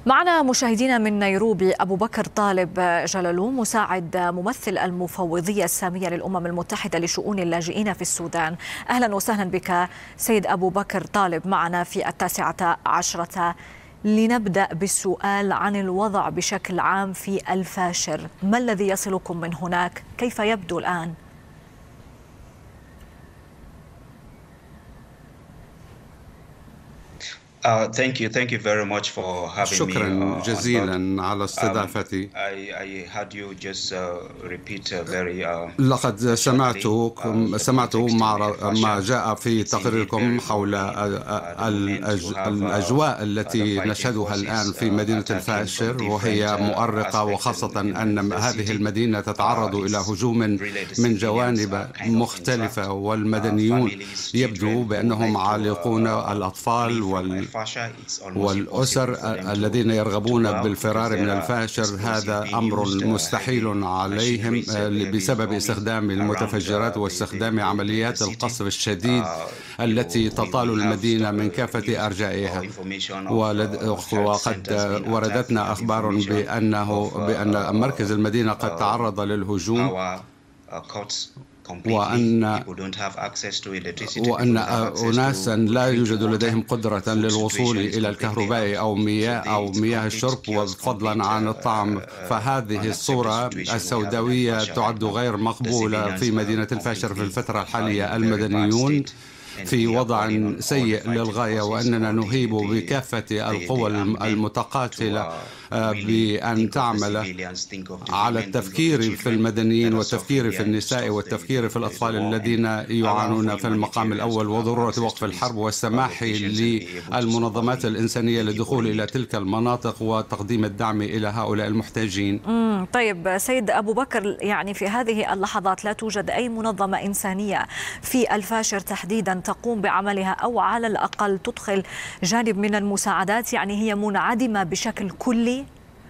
معنا مشاهدينا من نيروبي أبو بكر طالب جلالو، مساعد ممثل المفوضية السامية للأمم المتحدة لشؤون اللاجئين في السودان. أهلا وسهلا بك سيد أبو بكر طالب معنا في 19. لنبدأ بالسؤال عن الوضع بشكل عام في الفاشر. ما الذي يصلكم من هناك؟ كيف يبدو الآن؟ شكرا جزيلا على استضافتي. لقد سمعت ما جاء في تقريركم حول الأجواء التي نشهدها الآن في مدينة الفاشر، وهي مؤرقة، وخاصة أن هذه المدينة تتعرض إلى هجوم من جوانب مختلفة، والمدنيون يبدو بأنهم عالقون، الأطفال والأسر الذين يرغبون بالفرار من الفاشر. هذا أمر مستحيل عليهم بسبب استخدام المتفجرات واستخدام عمليات القصف الشديد التي تطال المدينة من كافة أرجائها. وقد وردتنا أخبار بأن مركز المدينة قد تعرض للهجوم، وأن أناسا لا يوجد لديهم قدرة للوصول إلى الكهرباء أو مياه الشرب، وفضلا عن الطعام. فهذه الصورة السوداوية تعد غير مقبولة في مدينة الفاشر في الفترة الحالية. المدنيون في وضع سيء للغاية، وأننا نهيب بكافة القوى المتقاتلة بأن تعمل على التفكير في المدنيين والتفكير في النساء والتفكير في الأطفال الذين يعانون في المقام الأول، وضرورة وقف الحرب والسماح للمنظمات الإنسانية للدخول إلى تلك المناطق وتقديم الدعم إلى هؤلاء المحتاجين. طيب سيد أبو بكر، يعني في هذه اللحظات لا توجد أي منظمة إنسانية في الفاشر تحديدا تقوم بعملها، أو على الأقل تدخل جانب من المساعدات؟ يعني هي منعدمة بشكل كلي؟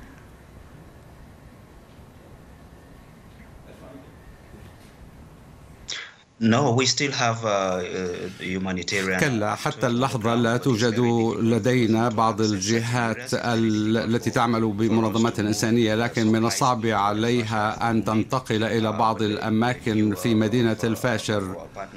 كلا، حتى اللحظة لا توجد لدينا بعض الجهات التي تعمل بمنظمات إنسانية، لكن من الصعب عليها أن تنتقل إلى بعض الأماكن في مدينة الفاشر.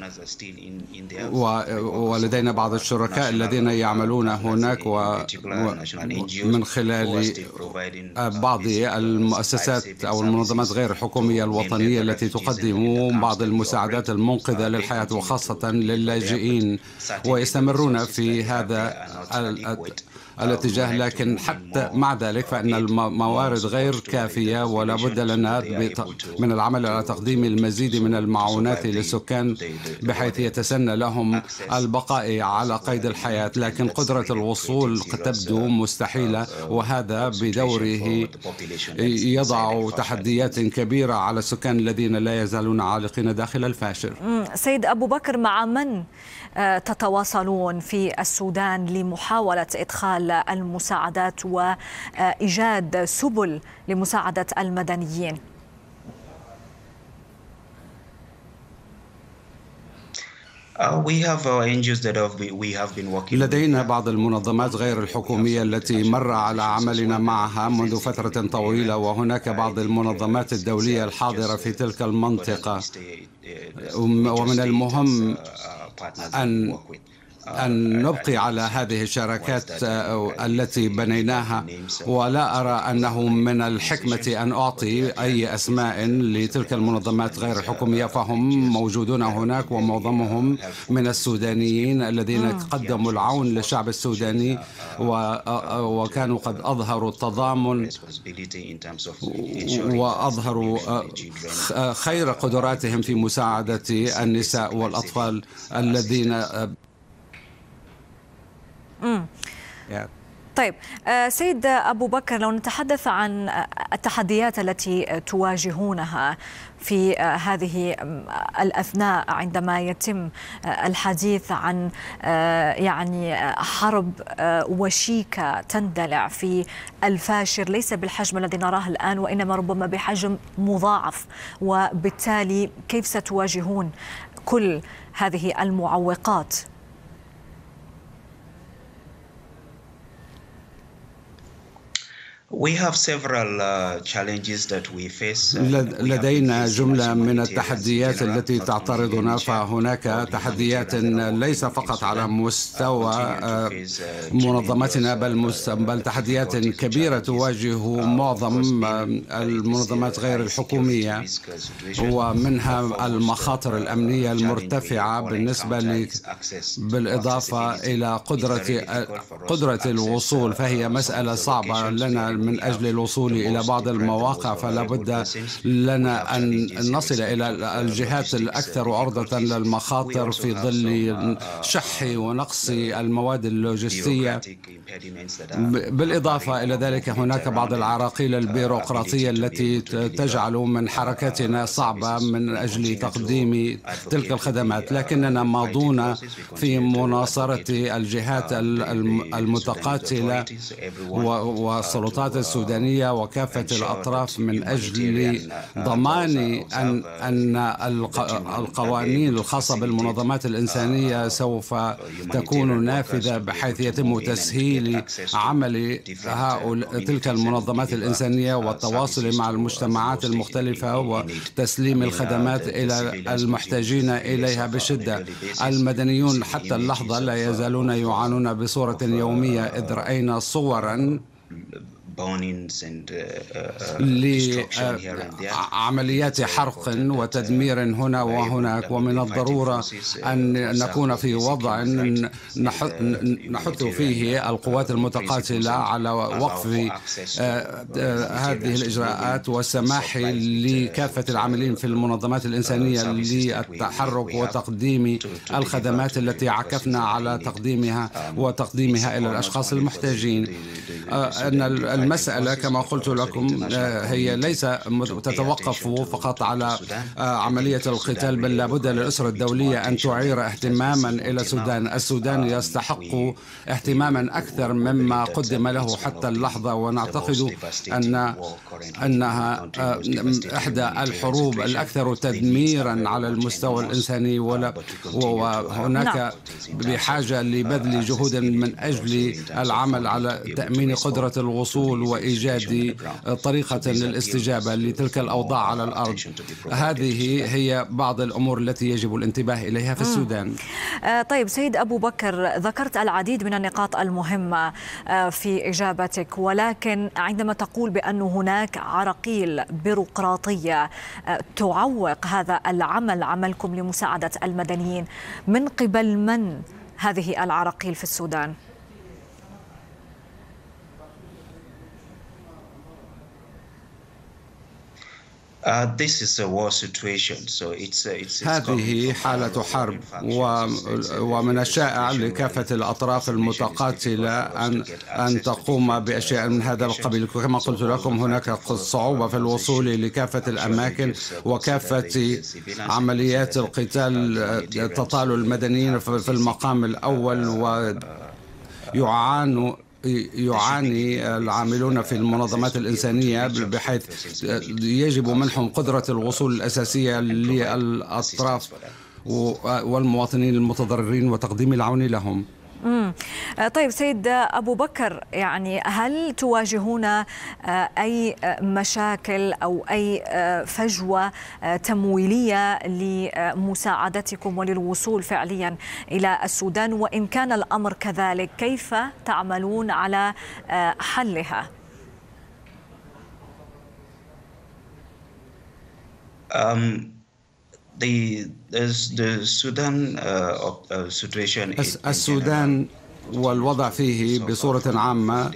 ولدينا بعض الشركاء الذين يعملون هناك، ومن خلال بعض المؤسسات أو المنظمات غير الحكومية الوطنية التي تقدم بعض المساعدات المنقذة للحياة وخاصة للاجئين، ويستمرون في هذا الاتجاه. لكن حتى مع ذلك فإن الموارد غير كافية، ولا بد لنا من العمل على تقديم المزيد من المعونات للسكان بحيث يتسنى لهم البقاء على قيد الحياة. لكن قدرة الوصول تبدو مستحيلة، وهذا بدوره يضع تحديات كبيرة على السكان الذين لا يزالون عالقين داخل الفاشر. سيد أبو بكر، مع من تتواصلون في السودان لمحاولة إدخال المساعدات وإيجاد سبل لمساعدة المدنيين؟ لدينا بعض المنظمات غير الحكومية التي مر على عملنا معها منذ فترة طويلة، وهناك بعض المنظمات الدولية الحاضرة في تلك المنطقة. ومن المهم أن نبقي على هذه الشراكات التي بنيناها، ولا أرى أنه من الحكمة أن أعطي أي أسماء لتلك المنظمات غير الحكومية، فهم موجودون هناك، ومعظمهم من السودانيين الذين قدموا العون للشعب السوداني، وكانوا قد أظهروا التضامن وأظهروا خير قدراتهم في مساعدة النساء والأطفال الذين طيب سيد أبو بكر، لو نتحدث عن التحديات التي تواجهونها في هذه الأثناء عندما يتم الحديث عن يعني حرب وشيكة تندلع في الفاشر، ليس بالحجم الذي نراه الآن وإنما ربما بحجم مضاعف، وبالتالي كيف ستواجهون كل هذه المعوقات؟ لدينا جملة من التحديات التي تعترضنا، فهناك تحديات ليس فقط على مستوى منظمتنا بل تحديات كبيرة تواجه معظم المنظمات غير الحكومية، ومنها المخاطر الأمنية المرتفعة بالنسبة بالإضافة إلى قدرة الوصول، فهي مسألة صعبة لنا من أجل الوصول إلى بعض المواقع، فلا بد لنا أن نصل إلى الجهات الأكثر عرضة للمخاطر في ظل شح ونقص المواد اللوجستية. بالإضافة إلى ذلك هناك بعض العراقيل البيروقراطية التي تجعل من حركتنا صعبة من أجل تقديم تلك الخدمات، لكننا ماضون في مناصرة الجهات المتقاتلة والسلطات السودانية وكافة الأطراف من أجل ضمان أن القوانين الخاصة بالمنظمات الإنسانية سوف تكون نافذة، بحيث يتم تسهيل عمل تلك المنظمات الإنسانية والتواصل مع المجتمعات المختلفة وتسليم الخدمات إلى المحتاجين إليها بشدة. المدنيون حتى اللحظة لا يزالون يعانون بصورة يومية، إذ رأينا صورا لعمليات حرق وتدمير هنا وهناك، ومن الضرورة أن نكون في وضع نحث فيه القوات المتقاتلة على وقف هذه الإجراءات والسماح لكافة العاملين في المنظمات الإنسانية للتحرك وتقديم الخدمات التي عكفنا على تقديمها إلى الأشخاص المحتاجين. أن المسألة كما قلت لكم هي ليس تتوقف فقط على عملية القتال، بل لابد للأسرة الدولية أن تعير اهتماما إلى السودان. السودان يستحق اهتماما أكثر مما قدم له حتى اللحظة، ونعتقد أنها إحدى الحروب الأكثر تدميرا على المستوى الإنساني، وهناك بحاجة لبذل جهود من أجل العمل على تأمين قدرة الوصول وإيجاد طريقة للاستجابة لتلك الأوضاع على الأرض. هذه هي بعض الأمور التي يجب الانتباه إليها في السودان. طيب سيد أبو بكر، ذكرت العديد من النقاط المهمة في إجابتك، ولكن عندما تقول بأن هناك عراقيل بيروقراطية تعوق هذا العمل، عملكم لمساعدة المدنيين، من قبل من هذه العراقيل في السودان؟ هذه حالة حرب، ومن الشائع لكافة الأطراف المتقاتلة أن تقوم بأشياء من هذا القبيل. كما قلت لكم هناك صعوبة في الوصول لكافة الأماكن، وكافة عمليات القتال تطال المدنيين في المقام الأول، يعاني العاملون في المنظمات الإنسانية بحيث يجب منحهم قدرة الوصول الأساسية للأطراف والمواطنين المتضررين وتقديم العون لهم. طيب سيد أبو بكر، يعني هل تواجهون أي مشاكل أو أي فجوة تمويلية لمساعدتكم وللوصول فعليا إلى السودان؟ وإن كان الأمر كذلك، كيف تعملون على حلها؟ السودان والوضع فيه بصورة عامة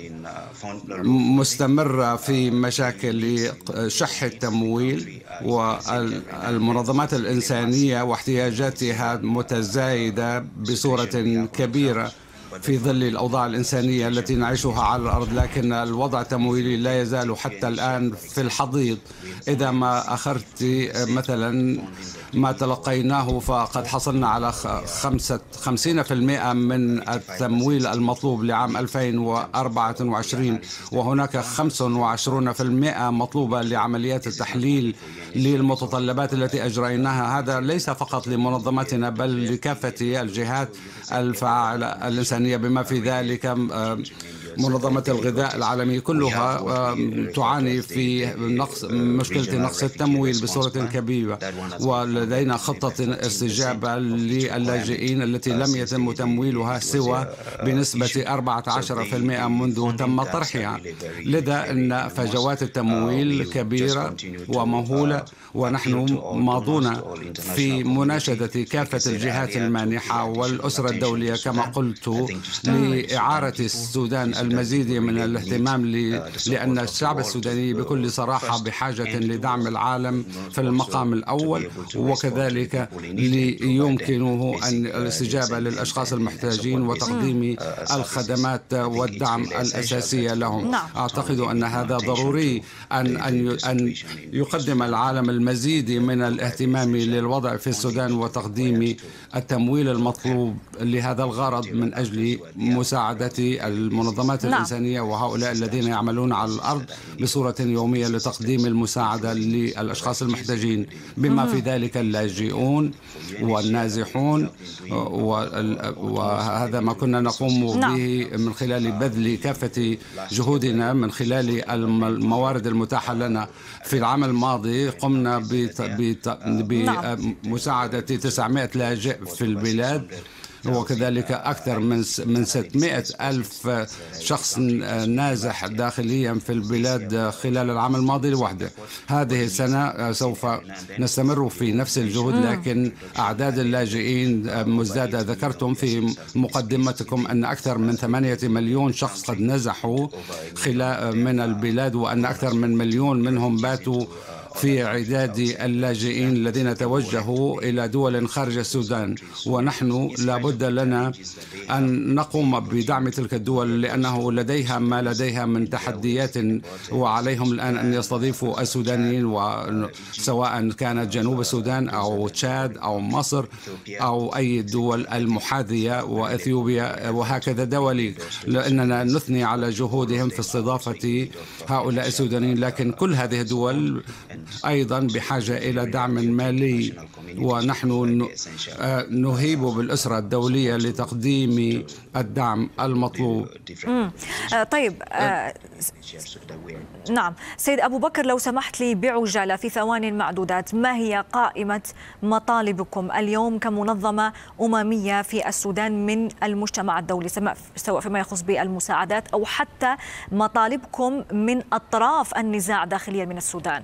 مستمر في مشاكل شح التمويل، والمنظمات الإنسانية واحتياجاتها متزايدة بصورة كبيرة في ظل الأوضاع الإنسانية التي نعيشها على الأرض، لكن الوضع التمويلي لا يزال حتى الآن في الحضيض. إذا ما أخذت مثلا ما تلقيناه فقد حصلنا على 50% من التمويل المطلوب لعام 2024، وهناك 25% مطلوبة لعمليات التحليل للمتطلبات التي أجريناها. هذا ليس فقط لمنظمتنا بل لكافة الجهات الفاعلة الإنسانية، بما في ذلك منظمة الغذاء العالمية كلها تعاني في مشكلة نقص التمويل بصورة كبيرة، ولدينا خطة استجابة للاجئين التي لم يتم تمويلها سوى بنسبة 14% منذ تم طرحها. لذا أن فجوات التمويل كبيرة ومهولة، ونحن ماضون في مناشدة كافة الجهات المانحة والأسرة الدولية كما قلت لإعارة السودان المزيد من الاهتمام، لأن الشعب السوداني بكل صراحة بحاجة لدعم العالم في المقام الأول، وكذلك ليمكنه أن الاستجابة للأشخاص المحتاجين وتقديم الخدمات والدعم الأساسية لهم. أعتقد أن هذا ضروري أن يقدم العالم المزيد من الاهتمام للوضع في السودان وتقديم التمويل المطلوب لهذا الغرض من أجل مساعدة المنظمات الإنسانية وهؤلاء الذين يعملون على الأرض بصورة يومية لتقديم المساعدة للأشخاص المحتاجين، بما في ذلك اللاجئون والنازحون. وهذا ما كنا نقوم به من خلال بذل كافة جهودنا من خلال الموارد المتاحة لنا. في العام الماضي قمنا بمساعدة 900 لاجئ في البلاد، وكذلك أكثر من 600 ألف شخص نازح داخليا في البلاد خلال العام الماضي لوحده. هذه السنة سوف نستمر في نفس الجهود، لكن أعداد اللاجئين مزدادة. ذكرتم في مقدمتكم أن أكثر من 8 مليون شخص قد نزحوا من البلاد، وأن أكثر من مليون منهم باتوا في عداد اللاجئين الذين توجهوا إلى دول خارج السودان. ونحن لابد لنا أن نقوم بدعم تلك الدول، لأنه لديها ما لديها من تحديات، وعليهم الآن أن يستضيفوا السودانيين، سواء كانت جنوب السودان أو تشاد أو مصر أو أي الدول المحاذية وإثيوبيا وهكذا دولي، لأننا نثني على جهودهم في استضافة هؤلاء السودانيين. لكن كل هذه الدول أيضا بحاجة إلى دعم مالي، ونحن نهيب بالأسرة الدولية لتقديم الدعم المطلوب. طيب نعم سيد أبو بكر، لو سمحت لي بعجالة في ثوان معدودات، ما هي قائمة مطالبكم اليوم كمنظمة أممية في السودان من المجتمع الدولي، سواء فيما يخص بالمساعدات أو حتى مطالبكم من أطراف النزاع داخليا من السودان؟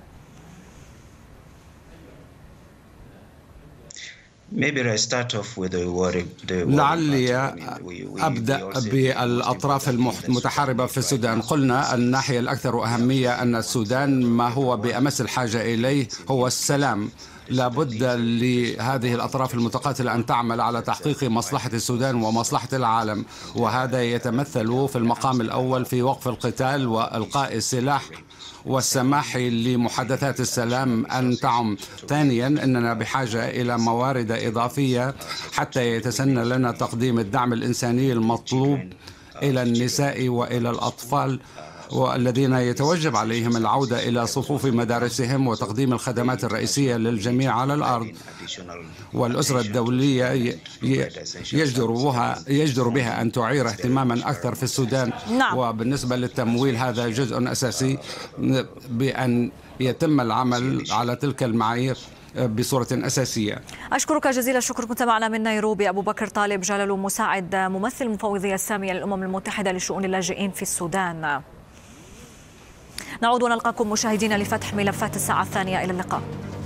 لعلي أبدأ بالأطراف المتحاربة في السودان. قلنا الناحية الأكثر أهمية أن السودان ما هو بأمس الحاجة إليه هو السلام. لابد لهذه الأطراف المتقاتلة أن تعمل على تحقيق مصلحة السودان ومصلحة العالم، وهذا يتمثل في المقام الأول في وقف القتال وإلقاء السلاح والسماح لمحادثات السلام أن تعم. ثانيا أننا بحاجة إلى موارد إضافية حتى يتسنى لنا تقديم الدعم الإنساني المطلوب إلى النساء وإلى الأطفال، والذين يتوجب عليهم العودة إلى صفوف مدارسهم وتقديم الخدمات الرئيسية للجميع على الأرض. والأسرة الدولية يجدر بها أن تعير اهتماما أكثر في السودان. وبالنسبة للتمويل هذا جزء أساسي بأن يتم العمل على تلك المعايير بصورة أساسية. أشكرك جزيل الشكر. كنت معنا من نيروبي أبو بكر طالب جلال، مساعد ممثل المفوضية السامية للأمم المتحدة لشؤون اللاجئين في السودان. نعود ونلقاكم مشاهدينا لفتح ملفات الساعة الثانية. إلى اللقاء.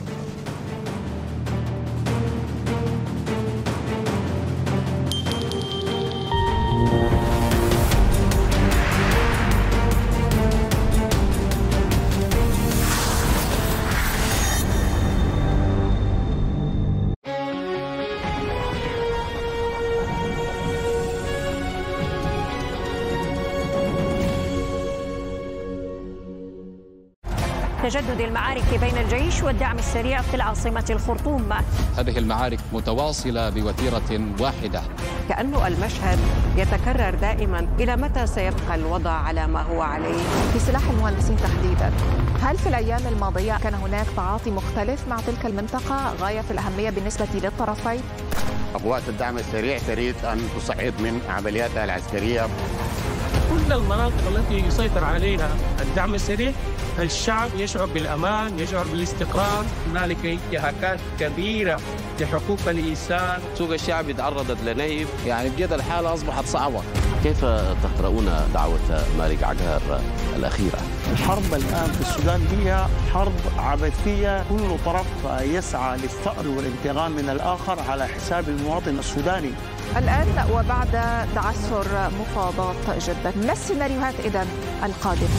تجدد المعارك بين الجيش والدعم السريع في العاصمة الخرطوم. هذه المعارك متواصلة بوتيرة واحدة، كأن المشهد يتكرر دائما. إلى متى سيبقى الوضع على ما هو عليه؟ في سلاح المهندسين تحديدا، هل في الأيام الماضية كان هناك تعاطي مختلف مع تلك المنطقة غاية في الأهمية بالنسبة للطرفين؟ قوات الدعم السريع تريد أن تصعد من عملياتها العسكرية. كل المناطق التي يسيطر عليها الدعم السريع الشعب يشعر بالأمان، يشعر بالاستقرار. هنالك انتهاكات كبيرة لحقوق الإنسان. سوق الشعب تعرضت لنهب، يعني بجد الحالة أصبحت صعبة. كيف تقرؤون دعوة مالك عقار الأخيرة؟ الحرب الآن في السودان هي حرب عبثية، كل طرف يسعى للثأر والانتقام من الآخر على حساب المواطن السوداني. الآن وبعد تعثر مفاوضات جدة، ما السيناريوهات إذن القادمة؟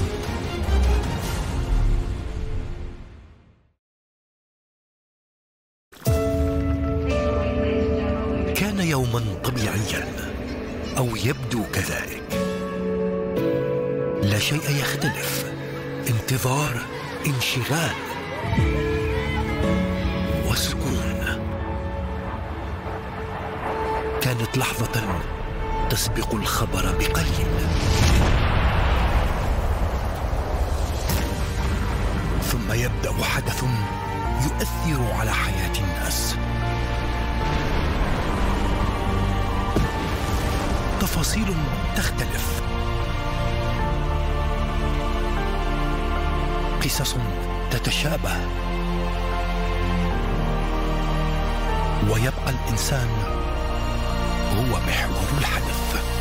كان يوما طبيعيا أو يبدو كذلك، لا شيء يختلف، انتظار، انشغال وسكون. كانت لحظة تسبق الخبر بقليل، ثم يبدأ حدث يؤثر على حياة الناس. تفاصيل تختلف، قصص تتشابه، ويبقى الإنسان هو محور الحدث.